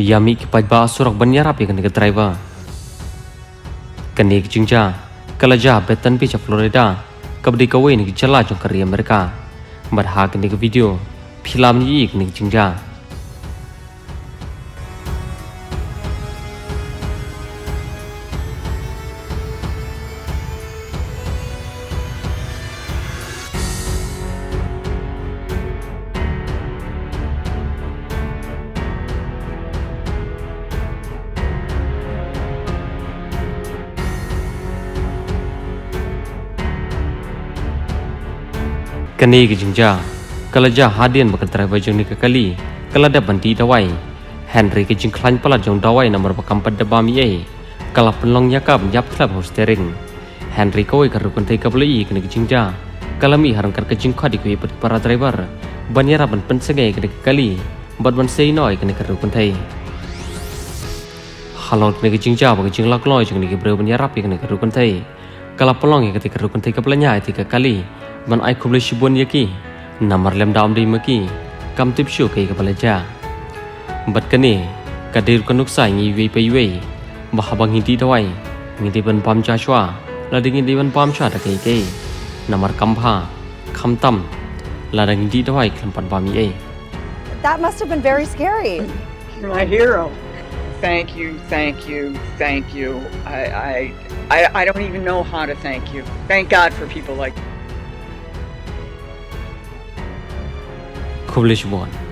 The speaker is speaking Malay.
Yami ki pajba surak banyarap ya kene driver. Kene ki jingja kalaja betan pi cha Florida kabdi kawe ni chala jong kari Amerika. Barha kene ki video film ni kene ki jingja. Kene ki jingja kalaja hadian bakal driver jong ni kali kalada banti dawai Henry ki jing klan pala jong dawai nomor bakam pada bami kala penlong yakab yap klap steering Henry kowe karukun tai kabli kene ki jingja kalami harang kar kejing khadi ku para driver banyara ban pensengai kene kali bad ban sei noi kene karukun tai halon kene ki jingja bag jing lak loi jong ni ki bro banyara pi kene karukun tai kala pelong ya ketika karukun tai kablanya tika kali man ai kubli shibun yaki namar lem daam di maki kam tip shu kai ka balaja bat kane kadir kanuk sai ngi wei pai wei bahabang hindi dawai ngi ban pam cha shwa la ding ngi ban pam cha ta kai kai namar kampha khamtam la ding hindi dawai khampan pam ye. That must have been very scary. You're my hero. Thank you, thank you, thank you. I don't even know how to thank you. Thank God for people like you. Kubli shibun